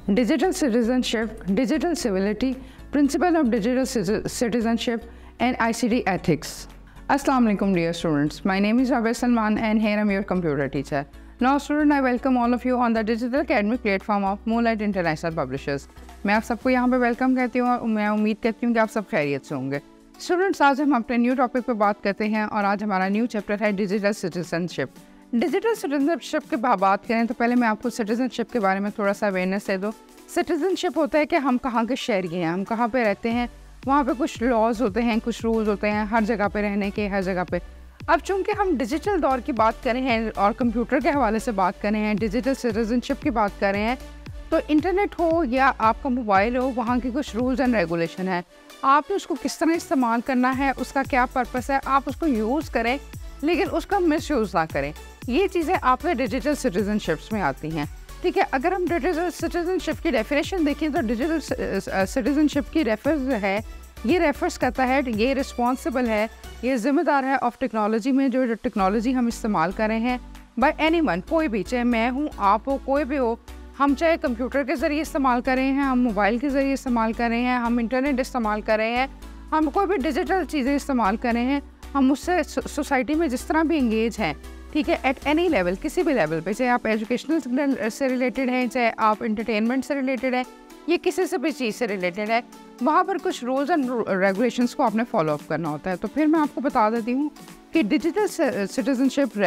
digital citizenship, digital civility, principle of digital citizenship, and ICT ethics. Assalamu alaikum dear students. My name is Abhay Salman and here I am your computer teacher. Now student, I welcome all of you on the digital academic platform of Moonlight International Publishers. मैं आप सबको यहाँ पे welcome कहती हूँ और मैं उम्मीद करती हूँ कि आप सब खैरियत से होंगे। स्टूडेंट्स, आज हम अपने न्यू टॉपिक पे बात करते हैं और आज हमारा न्यू चैप्टर है डिजिटल सिटीजनशिप। डिजिटल सिटीजनशिप के बात करें तो पहले मैं आपको सिटीजनशिप के बारे में थोड़ा सा अवेयरनेस दे दूँ। सिटीजनशिप होता है कि हम कहाँ के शहरी हैं, हम कहाँ पे रहते हैं, वहाँ पे कुछ लॉज होते हैं, कुछ रूल्स होते हैं हर जगह पे रहने के, हर जगह पे। अब चूँकि हम डिजिटल दौर की बात कर रहे हैं और कंप्यूटर के हवाले से बात कर रहे हैं, डिजिटल सिटीजनशिप की बात कर रहे हैं, तो इंटरनेट हो या आपका मोबाइल हो, वहाँ की कुछ रूल्स एंड रेगुलेशन है। आपने उसको किस तरह इस्तेमाल करना है, उसका क्या पर्पस है, आप उसको यूज़ करें लेकिन उसका मिस यूज़ ना करें। ये चीज़ें आपके डिजिटल सिटीजनशिप्स में आती हैं। ठीक है, अगर हम डिजिटल सिटीजनशिप की डेफिनेशन देखें तो डिजिटल सिटीजनशिप की ये रेफर्स करता है, ये रिस्पॉन्सिबल है, ये ज़िम्मेदार है ऑफ टेक्नोलॉजी में, जो टेक्नोलॉजी हम इस्तेमाल कर रहे हैं बाय एनीवन, कोई भी, चाहे मैं हूँ, आप हो, कोई भी हो। हम चाहे कंप्यूटर के ज़रिए इस्तेमाल कर रहे हैं, हम मोबाइल के ज़रिए इस्तेमाल कर रहे हैं, हम इंटरनेट इस्तेमाल कर रहे हैं, हम कोई भी डिजिटल चीज़ें इस्तेमाल कर रहे हैं, हम उससे सोसाइटी में जिस तरह भी इंगेज हैं, ठीक है, एट एनी लेवल, किसी भी लेवल पे, चाहे आप एजुकेशनल से रिलेटेड हैं, चाहे आप इंटरटेनमेंट से रिलेटेड हैं, ये किसी से भी चीज़ से रिलेटेड है, वहाँ पर कुछ रूल्स एंड रेगुलेशंस को आपने फॉलो अप करना होता है। तो फिर मैं आपको बता देती हूँ कि डिजिटल सिटीजनशिप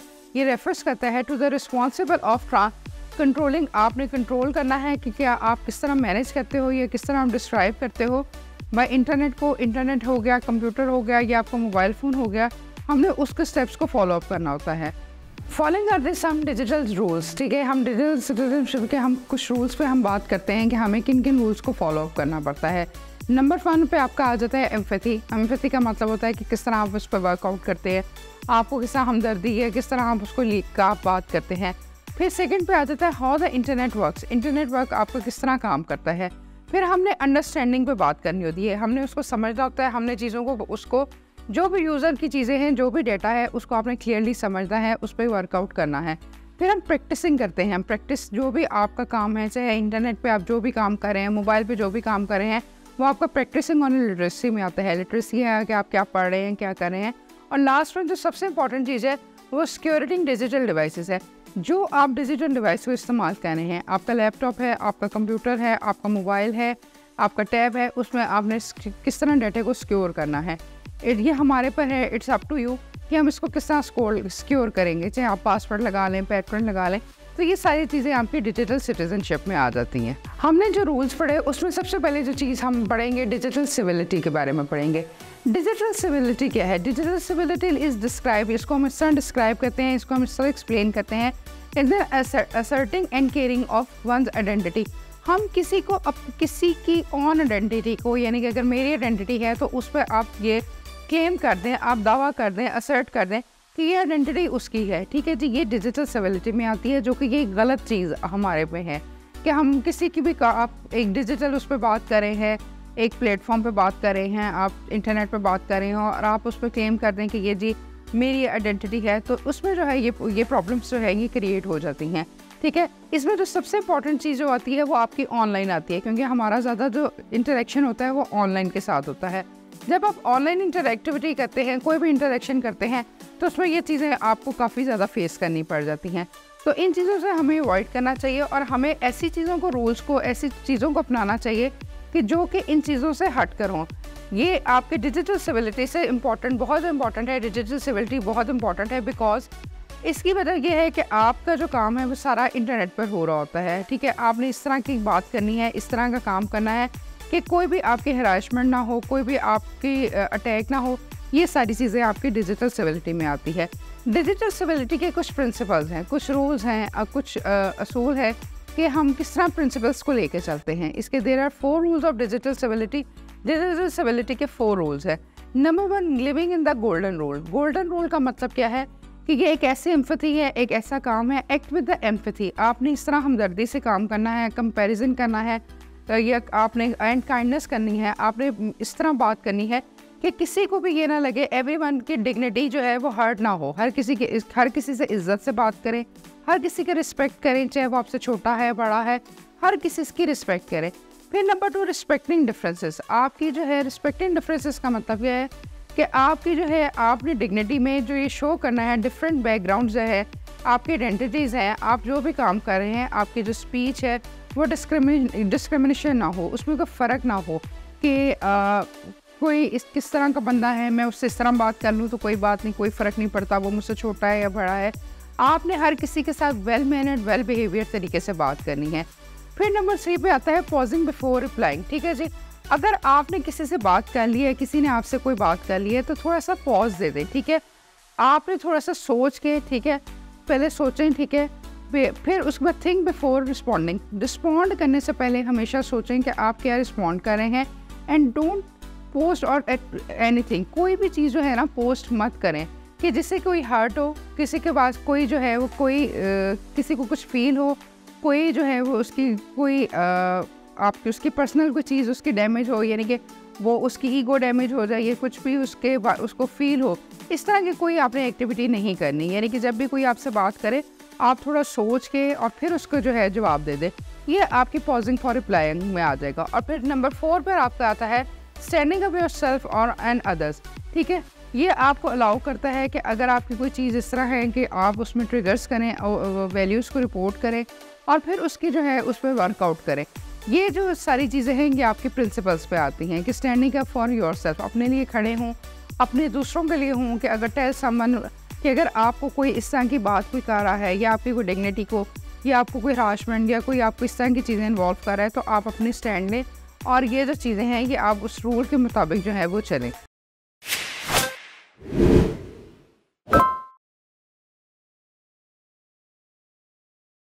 रेफर्स करता है to the responsible of controlling. आपने कंट्रोल करना है कि क्या आप किस तरह मैनेज करते हो या किस तरह आप डिस्क्राइब करते हो बाय इंटरनेट को। इंटरनेट हो गया, कंप्यूटर हो गया या आपका मोबाइल फ़ोन हो गया, हमने उसके स्टेप्स को फॉलो अप करना होता है। Following are this some digital rules. ठीक है, हम डिजिटल सिटीजनशिप के हम कुछ रूल्स पे हम बात करते हैं कि हमें किन किन रूल्स को फॉलो अप करना पड़ता है। नंबर 1 पे आपका आ जाता है एम्पैथी। एम्पैथी का मतलब होता है कि किस तरह आप उस पर वर्कआउट करते हैं, आपको किस तरह हमदर्दी है, किस तरह आप उसको लीक का आप बात करते हैं। फिर सेकंड पे आ जाता है how the internet works. Internet work आपको किस तरह काम करता है। फिर हमने अंडरस्टैंडिंग पे बात करनी होती है, हमने उसको समझना होता है, हमने चीज़ों को, उसको जो भी यूज़र की चीज़ें हैं, जो भी डेटा है, उसको आपने क्लियरली समझना है, उस पर वर्कआउट करना है। फिर हम प्रैक्टिसिंग करते हैं। हम प्रैक्टिस, जो भी आपका काम है, चाहे इंटरनेट पे आप जो भी काम कर रहे हैं, मोबाइल पे जो भी काम कर रहे हैं, वो आपका प्रैक्टिसिंग ऑन लिटरेसी में आता है। लिटरेसी है कि आप क्या पढ़ रहे हैं, क्या कर रहे हैं। और लास्ट में जो सबसे इंपॉर्टेंट चीज़ है वो सिक्योरिटी डिजिटल डिवाइसेस है। जो आप डिजिटल डिवाइस को इस्तेमाल कर रहे हैं, आपका लैपटॉप है, आपका कंप्यूटर है, आपका मोबाइल है, आपका टैब है, उसमें आपने किस तरह डाटा को सिक्योर करना है, ये हमारे पर है। इट्स अप टू यू कि हम इसको किस तरह सिक्योर करेंगे। चाहे आप पासवर्ड लगा लें, पैटर्न लगा लें, तो ये सारी चीज़ें आपकी डिजिटल सिटीजनशिप में आ जाती हैं। हमने जो रूल्स पढ़े उसमें सबसे पहले जो चीज़ हम पढ़ेंगे डिजिटल सिविलिटी के बारे में पढ़ेंगे। डिजिटल सिविलिटी क्या है? डिजिटल सिविलिटी इज़ डिस्क्राइब, इसको हम इस तरह डिस्क्राइब करते हैं, इसको हम इस तरह एक्सप्लेन करते हैं, in the asserting and caring of one's identity. हम किसी को, किसी की ऑन आइडेंटिटी को, यानी कि अगर मेरी आइडेंटिटी है तो उस पर आप ये क्लेम कर दें, आप दावा कर दें, असर्ट कर दें कि ये आइडेंटिटी उसकी है। ठीक है जी, ये डिजिटल सिविलिटी में आती है, जो कि ये गलत चीज़ हमारे में है कि हम किसी की भी, आप एक डिजिटल उस पर बात कर रहे हैं, एक प्लेटफॉर्म पे बात कर रहे हैं, आप इंटरनेट पे बात कर रहे हो और आप उस पर क्लेम कर दें कि ये जी मेरी आइडेंटिटी है, तो उसमें जो है ये प्रॉब्लम्स जो है ये क्रिएट हो जाती हैं। ठीक है, इसमें जो सबसे इंपॉर्टेंट चीज़ जो आती है वो आपकी ऑनलाइन आती है, क्योंकि हमारा ज़्यादा जो इंटरेक्शन होता है वो ऑनलाइन के साथ होता है। जब आप ऑनलाइन इंटरेक्टिविटी करते हैं, कोई भी इंटरेक्शन करते हैं, तो उसमें ये चीज़ें आपको काफ़ी ज़्यादा फेस करनी पड़ जाती हैं। तो इन चीज़ों से हमें अवॉइड करना चाहिए और हमें ऐसी चीज़ों को, रूल्स को, ऐसी चीज़ों को अपनाना चाहिए कि जो कि इन चीज़ों से हट कर हों। ये आपके डिजिटल सिविलिटी से इम्पॉर्टेंट, बहुत इम्पॉर्टेंट है। डिजिटल सिविलिटी बहुत इम्पॉर्टेंट है बिकॉज इसकी वजह यह है कि आपका जो काम है वो सारा इंटरनेट पर हो रहा होता है। ठीक है, आपने इस तरह की बात करनी है, इस तरह का काम करना है कि कोई भी आपकी हरासमेंट ना हो, कोई भी आपकी अटैक ना हो। ये सारी चीज़ें आपकी डिजिटल सिविलिटी में आती है। डिजिटल सिविलिटी के कुछ प्रिंसिपल्स हैं, कुछ रूल्स हैं, कुछ असूल है कि हम किस तरह प्रिंसिपल्स को लेके चलते हैं। इसके there are 4 rules of digital civility. Digital civility के 4 रूल्स है। Number 1, living in the golden rule. Golden rule का मतलब क्या है कि ये एक ऐसी एम्पैथी है, एक ऐसा काम है, एक्ट विद द एम्पैथी। आपने इस तरह हमदर्दी से काम करना है, कंपैरिजन करना है, या आपने एंड काइंडनेस करनी है, आपने इस तरह बात करनी है कि किसी को भी ये ना लगे, एवरीवन की डिग्निटी जो है वो हर्ट ना हो। हर किसी से इज्जत से बात करें, हर किसी का रिस्पेक्ट करें, चाहे वो आपसे छोटा है, बड़ा है, हर किसी की रिस्पेक्ट करें। फिर नंबर 2, रिस्पेक्टिंग डिफरेंसेस। आपकी जो है रिस्पेक्टिंग डिफरेंसेस का मतलब यह है कि आपकी जो है आपने डिग्निटी में जो ये शो करना है, डिफरेंट बैकग्राउंड जो है, आपकी आइडेंटिटीज़ हैं, आप जो भी काम कर रहे हैं, आपकी जो स्पीच है वो डिस्क्रिमिनेशन ना हो, उसमें कोई फ़र्क ना हो कि कोई किस तरह का बंदा है, मैं उससे इस तरह बात कर लूँ तो कोई बात नहीं, कोई फ़र्क नहीं पड़ता, वो मुझसे छोटा है या बड़ा है। आपने हर किसी के साथ वेल मैनर्ड, वेल बिहेवियर तरीके से बात करनी है। फिर नंबर 3 पे आता है पॉजिंग बिफोर रिप्लाइंग। ठीक है जी, अगर आपने किसी से बात कर ली है, किसी ने आपसे कोई बात कर ली है, तो थोड़ा सा पॉज दे दें। ठीक है, आपने थोड़ा सा सोच के, ठीक है, पहले सोचें। ठीक है, फिर उसके बाद थिंक बिफोर रिस्पॉन्डिंग। रिस्पॉन्ड करने से पहले हमेशा सोचें कि आप क्या रिस्पॉन्ड कर रहे हैं। And don't post or anything, कोई भी चीज़ जो है ना पोस्ट मत करें कि जिससे कोई हर्ट हो, किसी के पास कोई जो है वो कोई किसी को कुछ फील हो, कोई जो है वो उसकी कोई आपकी उसकी पर्सनल कोई चीज़ उसकी डैमेज हो, यानी कि वो उसकी ईगो डैमेज हो जाए, या कुछ भी उसको फील हो। इस तरह की कोई आपने एक्टिविटी नहीं करनी। यानी कि जब भी कोई आपसे बात करे, आप थोड़ा सोच के और फिर उसको जो है जवाब दे दे। ये आपकी पॉजिंग फॉर रिप्लाइंग में आ जाएगा। और फिर नंबर 4 पर आपका आता है स्टैंडिंग अप योरसेल्फ और एंड अदर्स। ठीक है, ये आपको अलाउ करता है कि अगर आपकी कोई चीज़ इस तरह है कि आप उसमें ट्रिगर्स करें और वैल्यूज़ को रिपोर्ट करें और फिर उसकी जो है उस पर वर्कआउट करें। ये जो सारी चीज़ें हैं ये आपके प्रिंसिपल्स पे आती हैं कि स्टैंडिंग अप फॉर योरसेल्फ, अपने लिए खड़े हों, अपने दूसरों के लिए हों। कि अगर टेल समवन कि अगर आपको कोई इस तरह की बात कोई कर रहा है, या आपकी कोई डिग्निटी को, या आपको कोई हरासमेंट, या कोई आपको इस तरह की चीज़ें इन्वॉल्व कर रहा है, तो आप अपनी स्टैंड लें और ये जो चीज़ें हैं ये आप उस रूल के मुताबिक जो है वो चलें।